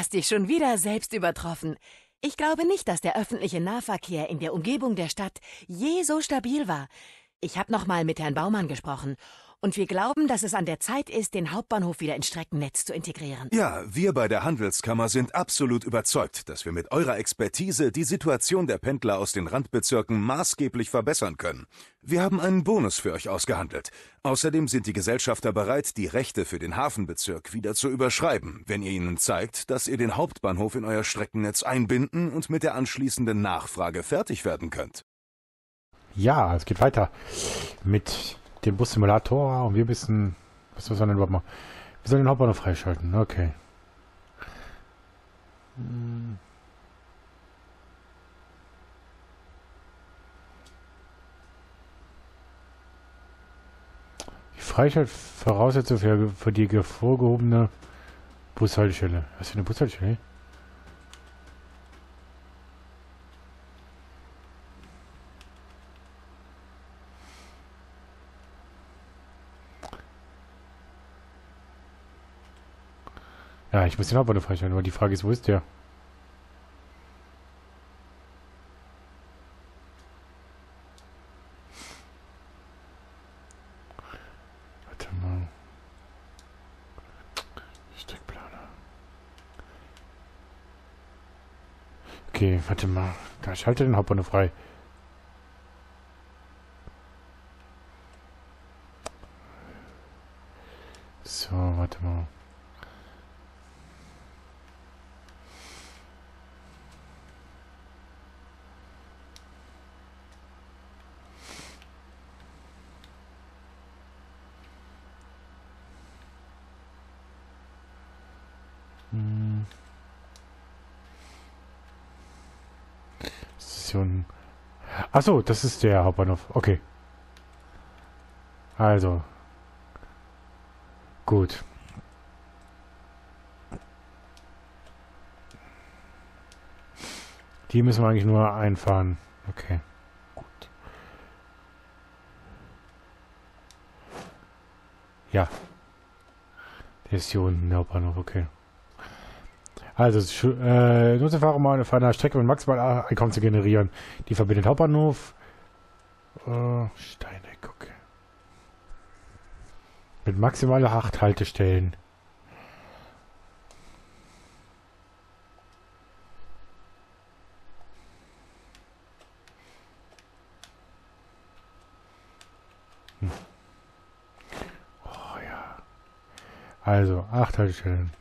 hast dich schon wieder selbst übertroffen. Ich glaube nicht, dass der öffentliche Nahverkehr in der Umgebung der Stadt je so stabil war. Ich habe nochmal mit Herrn Baumann gesprochen. Und wir glauben, dass es an der Zeit ist, den Hauptbahnhof wieder ins Streckennetz zu integrieren. Ja, wir bei der Handelskammer sind absolut überzeugt, dass wir mit eurer Expertise die Situation der Pendler aus den Randbezirken maßgeblich verbessern können. Wir haben einen Bonus für euch ausgehandelt. Außerdem sind die Gesellschafter bereit, die Rechte für den Hafenbezirk wieder zu überschreiben, wenn ihr ihnen zeigt, dass ihr den Hauptbahnhof in euer Streckennetz einbinden und mit der anschließenden Nachfrage fertig werden könnt. Ja, es geht weiter mit dem Bus-Simulator und wir müssen... Was sollen wir denn überhaupt machen? Wir sollen den Hauptbahnhof freischalten, okay. Die Freischaltvoraussetzung für die hervorgehobene Bushaltestelle. Was ist für eine Bushaltestelle? Ja, ich muss den Hauptbahnhof freischalten, aber die Frage ist, wo ist der? Warte mal. Streckplaner. Okay, warte mal. Da schalte den Hauptbahnhof frei. So, warte mal. Station. Achso, das ist der Hauptbahnhof. Okay. Also. Gut. Die müssen wir eigentlich nur einfahren. Okay. Gut. Ja. Der ist hier unten, der Hauptbahnhof. Okay. Also, nutze Fahrer auf einer Strecke mit maximal Einkommen zu generieren. Die verbindet Hauptbahnhof. Steineck, okay. Mit maximal 8 Haltestellen. Oh ja. Also, 8 Haltestellen.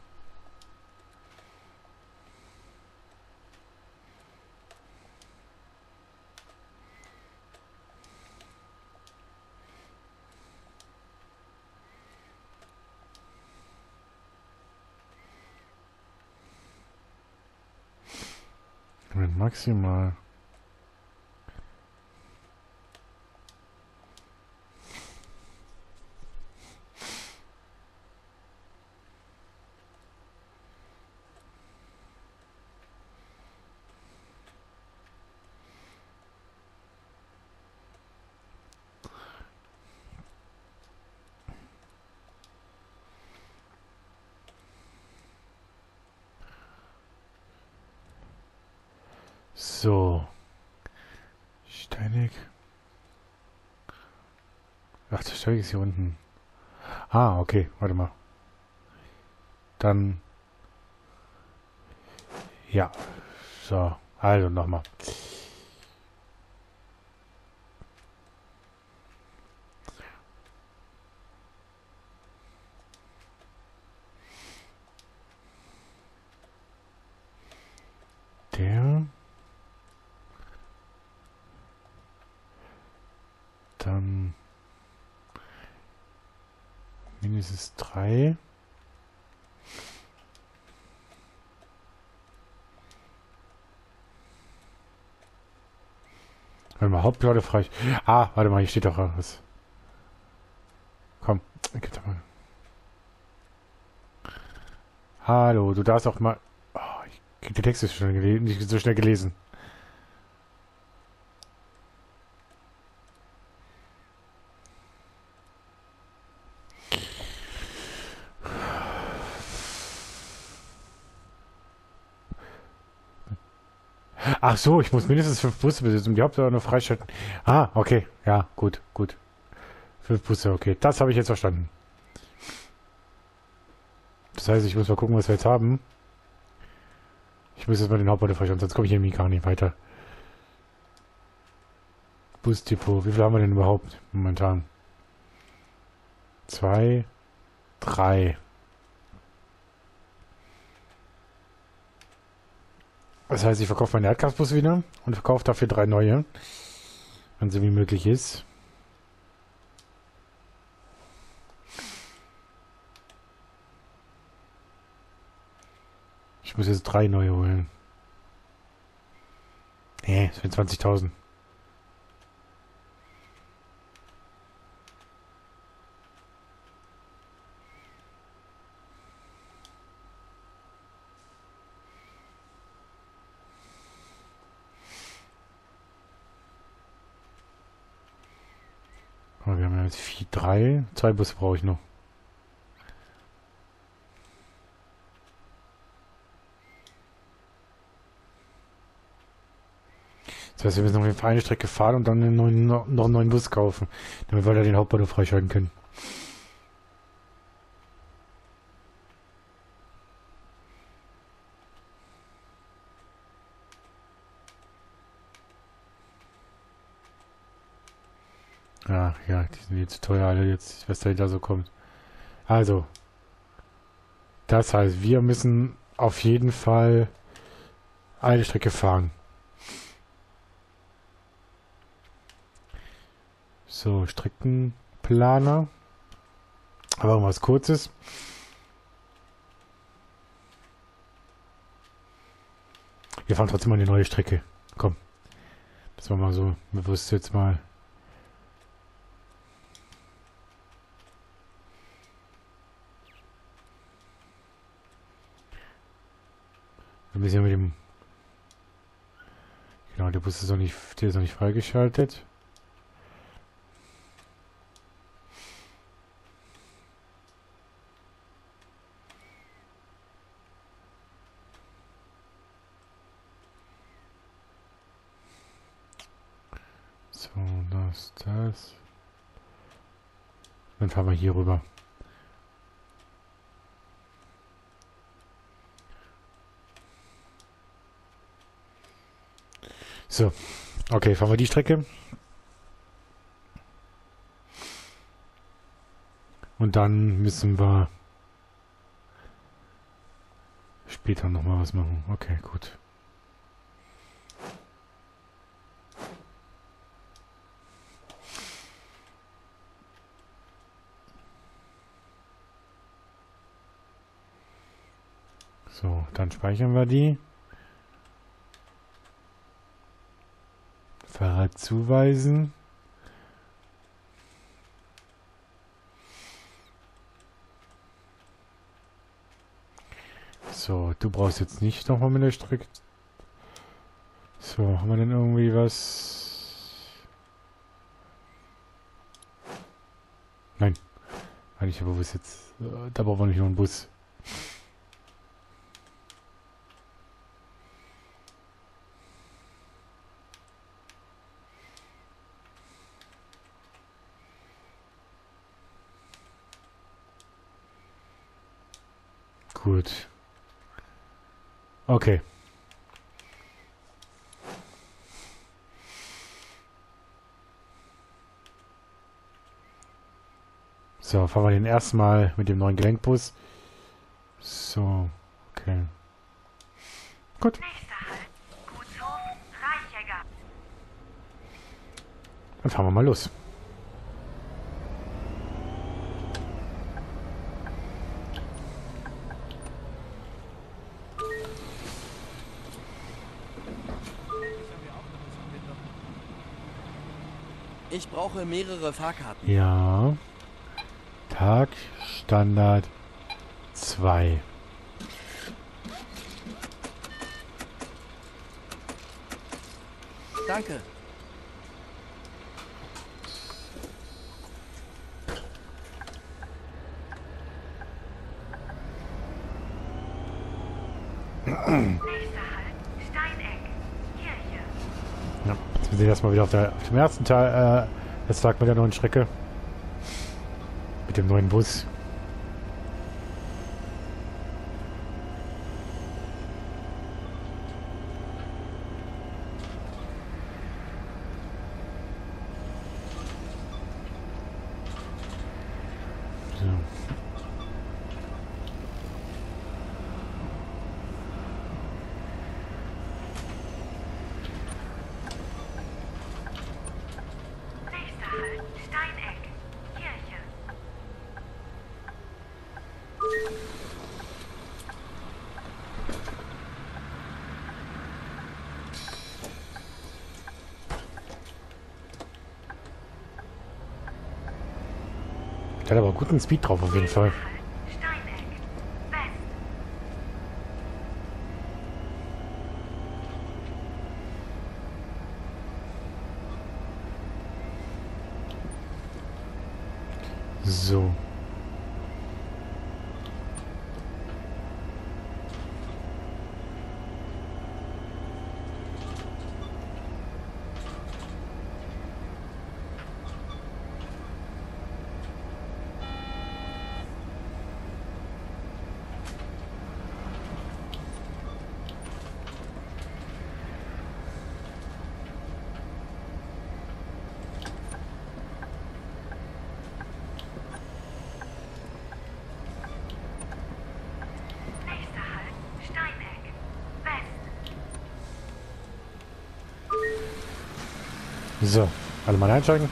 Mit maximal. So. Steinig. Ach, der Steinig ist hier unten. Ah, okay. Warte mal. Dann. Ja. So. Also nochmal. Der. Dann mindestens 3. Warte mal, Hauptplatte frei. Ah, warte mal, hier steht doch was. Komm, gib doch mal. Hallo, du darfst auch mal. Oh, ich krieg die Texte nicht so schnell gelesen. Ach so, ich muss mindestens 5 Busse besitzen, um die Hauptsache noch freischalten. Ah, okay. Ja, gut, gut. 5 Busse, okay. Das habe ich jetzt verstanden. Das heißt, ich muss mal gucken, was wir jetzt haben. Ich muss jetzt mal den Hauptbahnhof freischalten, sonst komme ich irgendwie gar nicht weiter. Busdepot. Wie viel haben wir denn überhaupt momentan? 2, 3. Das heißt, ich verkaufe meinen Erdgasbus wieder und verkaufe dafür 3 neue. Wenn so wie möglich ist. Ich muss jetzt 3 neue holen. Nee, das sind 20.000. Wir haben ja jetzt 4, 3. 2 Busse brauche ich noch. Das heißt, wir müssen noch auf eine Strecke fahren und dann noch einen neuen Bus kaufen, damit wir da den Hauptbahnhof freischalten können. Ach ja, die sind jetzt teuer alle jetzt, was da so kommt. Also, das heißt, wir müssen auf jeden Fall eine Strecke fahren. So, Streckenplaner. Aber was Kurzes. Wir fahren trotzdem mal eine neue Strecke. Komm. Das war mal so bewusst jetzt mal. Wir müssen ja mit dem... Genau, der Bus ist noch nicht, der ist noch nicht freigeschaltet. So, das. Dann fahren wir hier rüber. So, okay, fahren wir die Strecke. Und dann müssen wir später nochmal was machen. Okay, gut. So, dann speichern wir die. Fahrrad zuweisen. So, du brauchst jetzt nicht nochmal mit der Strecke. So, haben wir denn irgendwie was? Nein. Eigentlich aber was jetzt. Da brauchen wir nicht noch einen Bus. Gut. Okay. So, fahren wir den erstmal mit dem neuen Gelenkbus. So, okay. Gut. Dann fahren wir mal los. Ich brauche mehrere Fahrkarten. Ja. Tag, Standard 2. Danke. Nächster Halt, Steineck. Hier Wir sind erstmal wieder auf dem ersten Teil, das Tag mit der neuen Strecke. Mit dem neuen Bus. Der hat aber guten Speed drauf auf jeden Fall. So. So, alle mal einsteigen.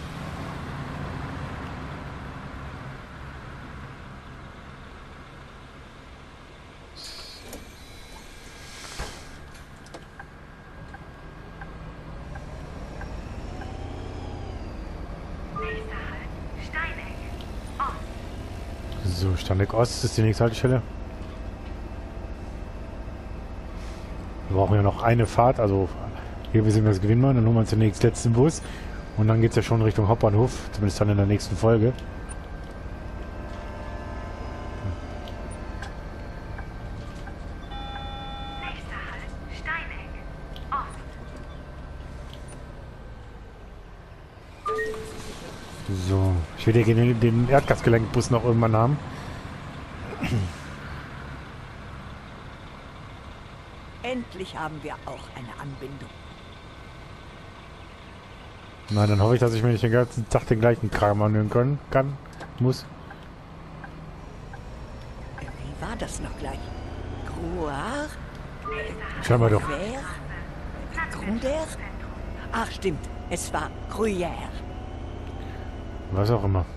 So, Steineck Ost ist die nächste Haltestelle. Wir brauchen ja noch eine Fahrt, also hier wir sind das Gewinnmann, dann holen wir uns den letzten Bus und dann geht es ja schon Richtung Hauptbahnhof, zumindest dann in der nächsten Folge. So, ich will hier den Erdgasgelenkbus noch irgendwann haben. Endlich haben wir auch eine Anbindung. Nein, dann hoffe ich, dass ich mir nicht den ganzen Tag den gleichen Kram anhören muss. Wie war das noch gleich? Gruar? Schauen wir doch. Grunder? Ach, stimmt. Es war Gruyère. Was auch immer.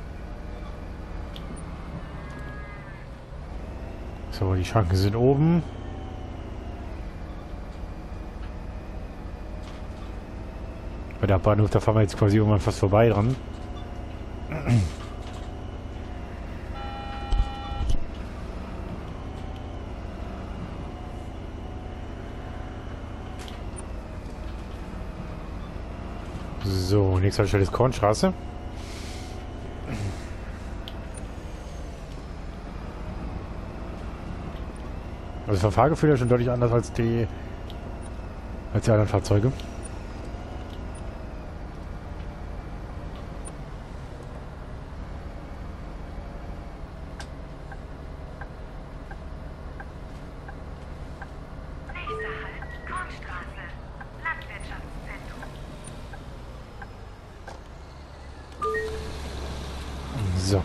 So, die Schranken sind oben. Bei der Bahnhof, da fahren wir jetzt quasi irgendwann fast vorbei dran. So, nächste Stelle ist Kornstraße. Also vom Fahrgefühl her schon deutlich anders als die anderen Fahrzeuge. So.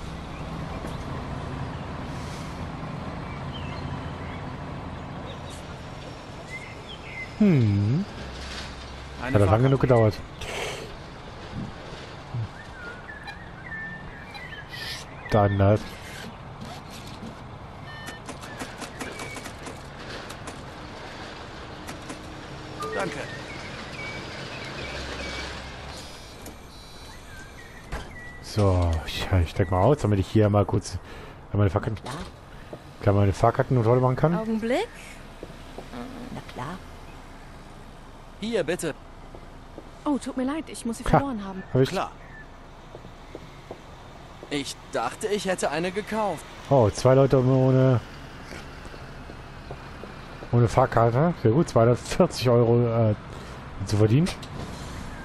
Hat lang genug gedauert. Standard. Danke. So, ich steig mal aus, damit ich hier mal kurz meine Fahrkartenkontrolle machen kann. Augenblick. Na klar. Hier, bitte. Oh, tut mir leid, ich muss sie verloren haben. Hab ich? Klar. Ich dachte, ich hätte eine gekauft. Oh, 2 Leute ohne Fahrkarte. Sehr gut, 240 € zu verdienen.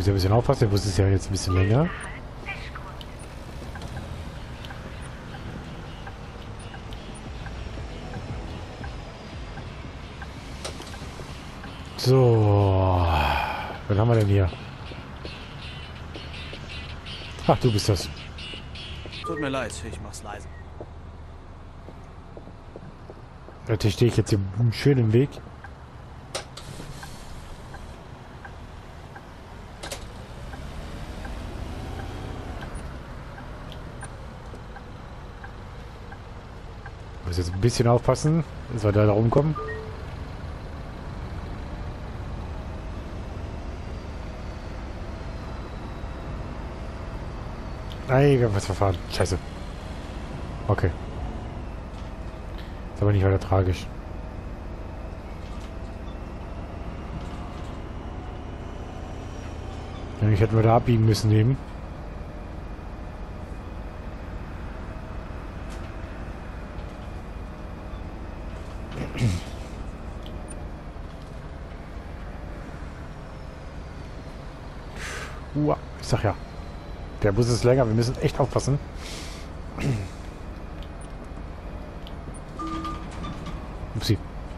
muss ja ein bisschen aufpassen, der Bus ist ja jetzt ein bisschen länger. So. Was haben wir denn hier? Ach, du bist das. Tut mir leid, ich mach's leise. Natürlich stehe ich jetzt hier schön im Weg. Muss jetzt ein bisschen aufpassen, dass wir da rumkommen. Nein, wir haben was verfahren. Scheiße. Okay. Ist aber nicht weiter tragisch. Eigentlich hätten wir da abbiegen müssen eben. Ich sag ja. Der Bus ist länger, wir müssen echt aufpassen. Upsi.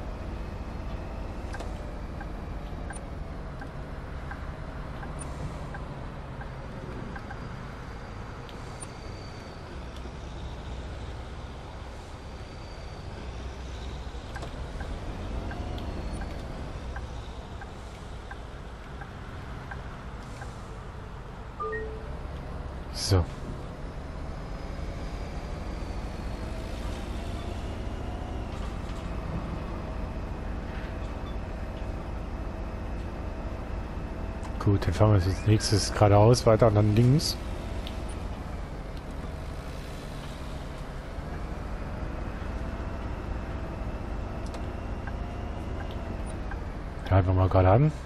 So. Gut, dann fahren wir jetzt als nächstes geradeaus weiter und dann links. Da halten wir mal gerade an.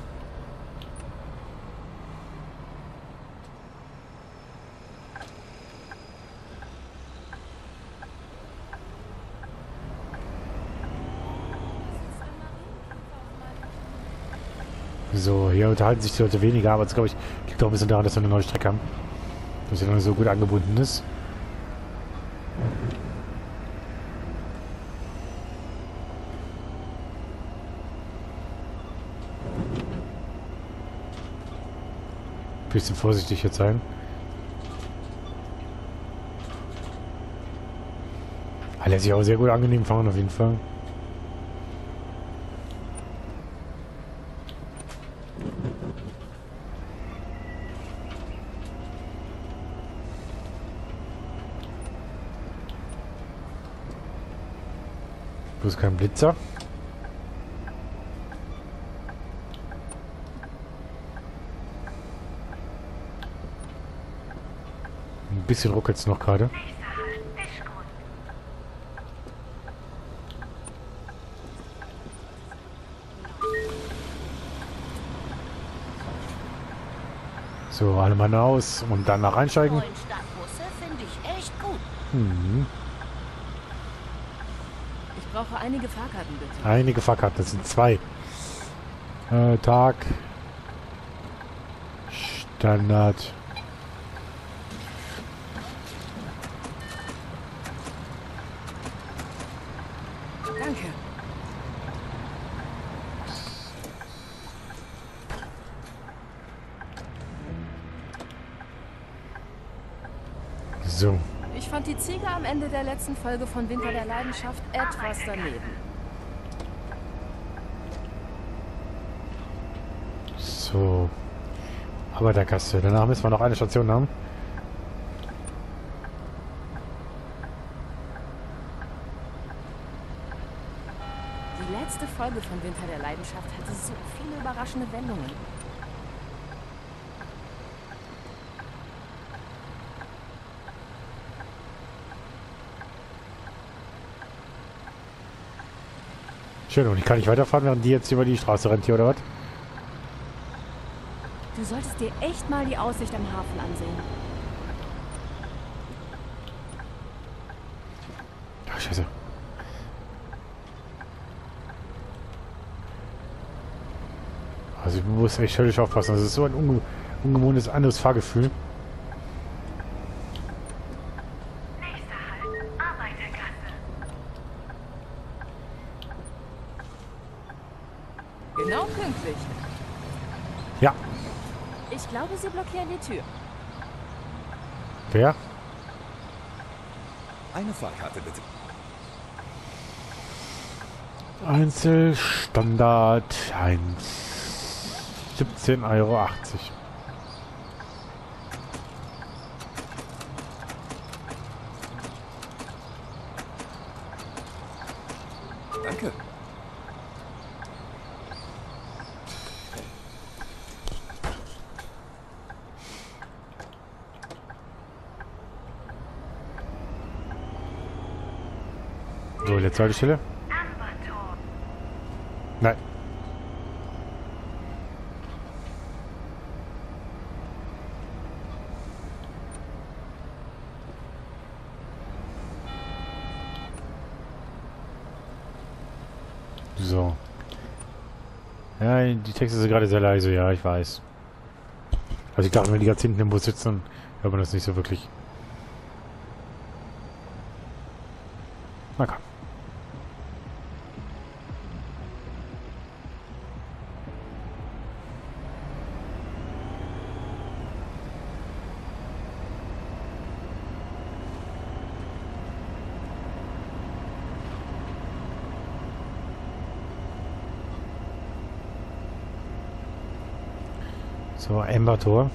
So, hier unterhalten sich die Leute weniger, aber das glaube ich liegt auch ein bisschen daran, dass wir eine neue Strecke haben. Dass sie noch nicht so gut angebunden ist. Bisschen vorsichtig jetzt sein. Lässt sich auch sehr gut angenehm fahren auf jeden Fall. Bloß kein Blitzer. Ein bisschen ruckelt es noch gerade. So, alle Mann aus und dann nach einsteigen. Finde ich echt gut. Mhm. Ich brauche einige Fahrkarten, bitte. Einige Fahrkarten, das sind 2. Tag. Standard. Danke. So. Ich fand die Ziege am Ende der letzten Folge von Winter der Leidenschaft etwas daneben. So. Aber der Kaste. Danach müssen wir noch eine Station haben. Die letzte Folge von Winter der Leidenschaft hatte so viele überraschende Wendungen. Schön, und ich kann nicht weiterfahren, während die jetzt über die Straße rennt hier, oder was? Du solltest dir echt mal die Aussicht am Hafen ansehen. Ach, scheiße. Also ich muss echt höllisch aufpassen. Das ist so ein ungewohntes anderes Fahrgefühl. Genau pünktlich. Ja. Ich glaube, sie blockieren die Tür. Wer? Eine Fahrkarte bitte. Einzel Standard 1. 17,80 Euro. Danke. So, letzte Haltestelle. Nein. So. Ja, die Texte sind gerade sehr leise, ja, ich weiß. Also ich dachte, wenn die ganz hinten im Bus sitzen, hört man das nicht so wirklich. Na komm. So, Ember-Tor.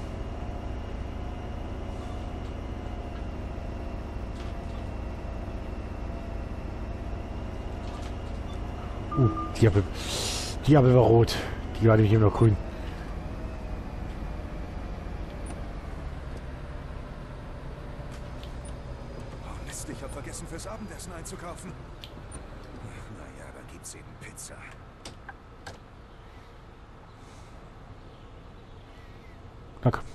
Die Ampel war rot. Die war nämlich immer noch grün. Oh Mist, ich hab vergessen, fürs Abendessen einzukaufen. Naja, da gibt's eben Pizza. Na komm.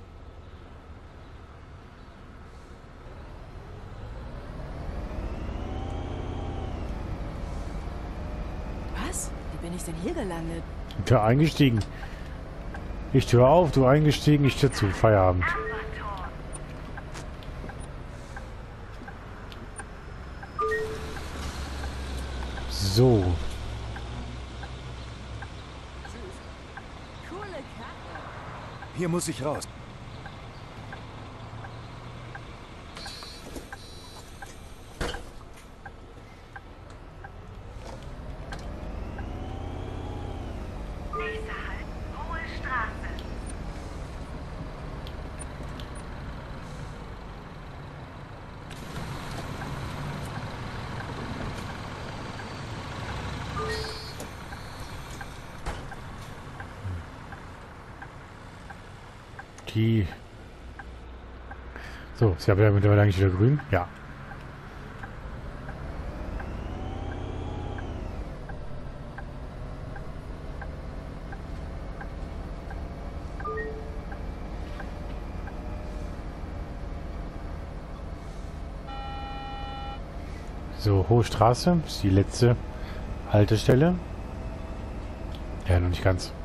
Was? Wie bin ich denn hier gelandet? Tür eingestiegen. Ich Tür auf, du eingestiegen, ich Tür zu. Feierabend. So. Coole Karte. Hier muss ich raus. Die. So, ist ja mittlerweile eigentlich wieder grün. Ja. So, Hohe Straße ist die letzte Haltestelle. Ja, noch nicht ganz.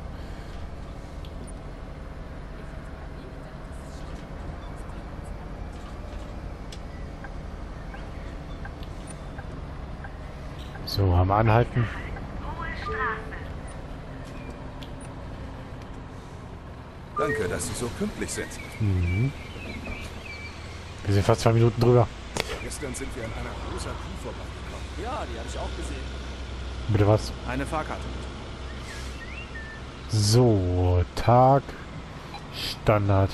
So, haben wir anhalten. Danke, dass Sie so pünktlich sind. Mhm. Wir sind fast 2 Minuten drüber. Gestern sind wir an einer rosa Kuh vorbeigekommen. Ja, die habe ich auch gesehen. Bitte was? Eine Fahrkarte. So, Tag, Standard.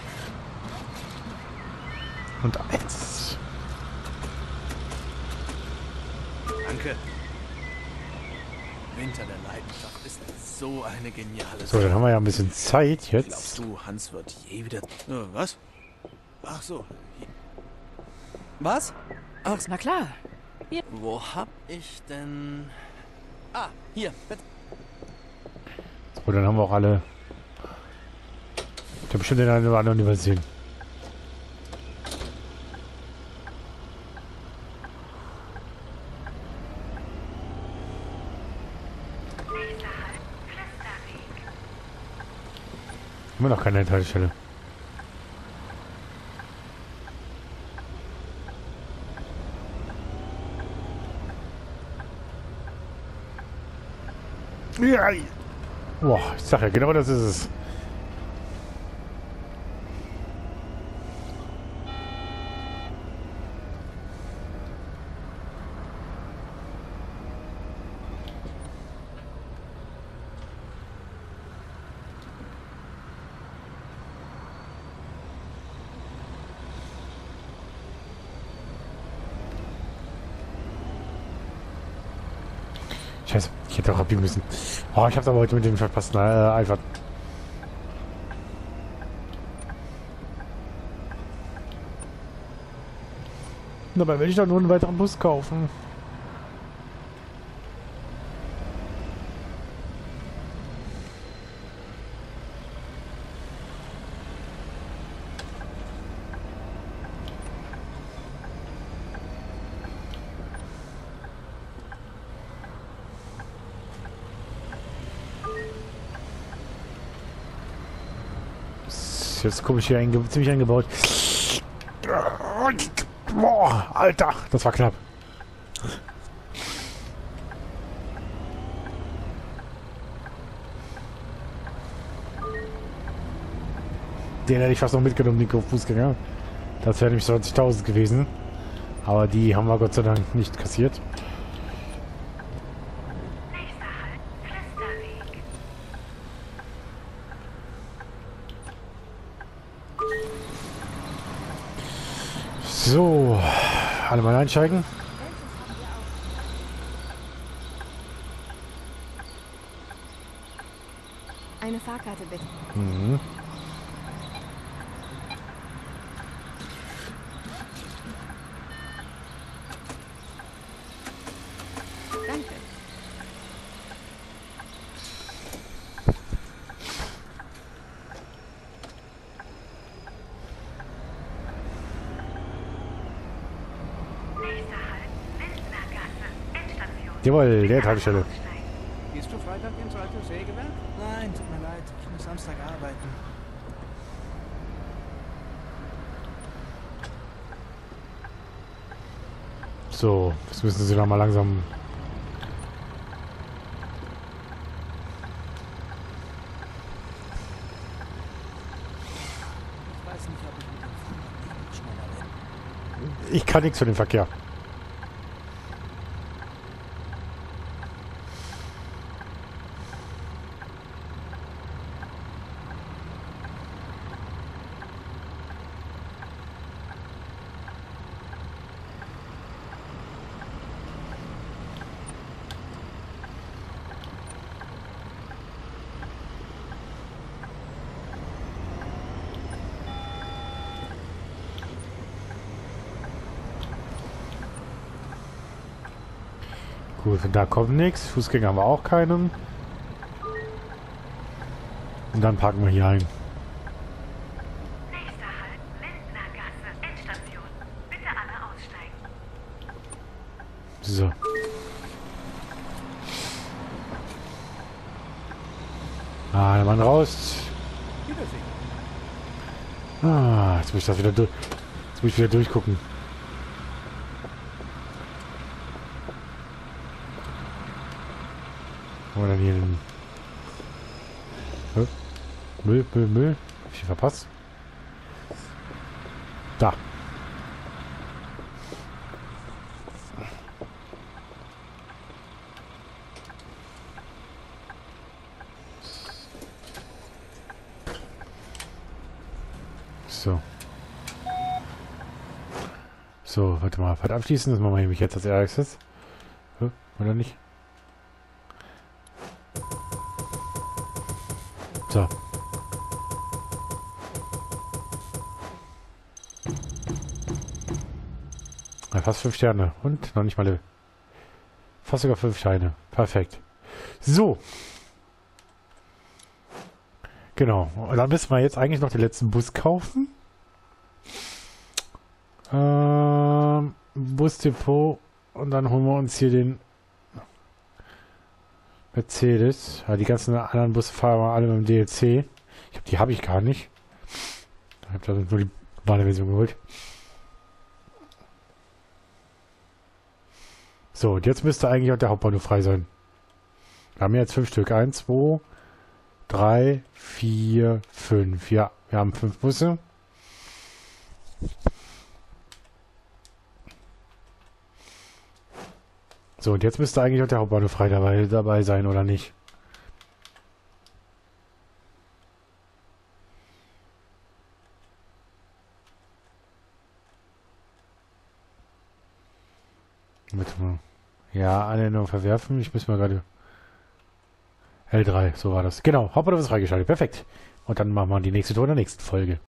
Und 1. Danke. Winter der Leidenschaft ist so eine geniale So, dann haben wir ja ein bisschen Zeit jetzt. Glaubst du, Hans wird je wieder... Was? Ach so. Was? Ach, Na klar. wo hab ich denn... Ah, hier, bitte. So, dann haben wir auch alle. Ich habe bestimmt den einen oder anderen übersehen. Immer noch keine Endhaltestelle. Ja. Boah, ich sag ja, genau das ist es. Scheiße, ich hätte auch abbiegen müssen. Oh, ich hab's aber heute mit dem verpassten einfach. Dabei will ich doch nur einen weiteren Bus kaufen. Jetzt komisch hier ziemlich eingebaut. Boah, Alter, das war knapp. Den hätte ich fast noch mitgenommen, den Fußgänger. Das wäre nämlich 20.000 gewesen. Aber die haben wir Gott sei Dank nicht kassiert. So, alle mal einsteigen. Eine Fahrkarte bitte. Mhm. Danke. Jawohl, der Tankstelle. Gehst du Freitag ins alte Sägewerk? Nein, tut mir leid. Ich muss Samstag arbeiten. So, jetzt müssen sie noch mal langsam. Ich weiß nicht, ob ich mit dem Fahrrad schneller bin. Ich kann nichts für den Verkehr. Gut, da kommt nichts. Fußgänger haben wir auch keinen. Und dann parken wir hier ein. Nächster Halt, Lindner Gasse, Endstation. Bitte alle aussteigen. So. Ah, der Mann raus. Wiedersehen. Ah, jetzt muss ich das wieder durch. Jetzt muss ich wieder durchgucken. Wo haben wir denn hier den Müll? Hab ich verpasst? Da. So. So, warte mal. Fahrt abschließen. Das machen wir nämlich jetzt als erstes. Oder nicht? So. Ja, fast 5 Sterne. Und noch nicht mal. Fast sogar 5 Steine. Perfekt. So. Genau. Und dann müssen wir jetzt eigentlich noch den letzten Bus kaufen. Busdepot. Und dann holen wir uns hier den Mercedes. Ja, die ganzen anderen Busse fahren wir alle mit dem DLC. Die habe ich gar nicht. Ich habe da nur die normale Version geholt. So, und jetzt müsste eigentlich auch der Hauptbahnhof frei sein. Wir haben jetzt 5 Stück. 1, 2, 3, 4, 5. Ja, wir haben 5 Busse. So, und jetzt müsste eigentlich auch der Hauptbahnhof frei dabei sein, oder nicht? Warte mal. Ja, Anwendung verwerfen. Ich muss mal gerade... L3, so war das. Genau, Hauptbahnhof ist freigeschaltet. Perfekt. Und dann machen wir die nächste Tour in der nächsten Folge.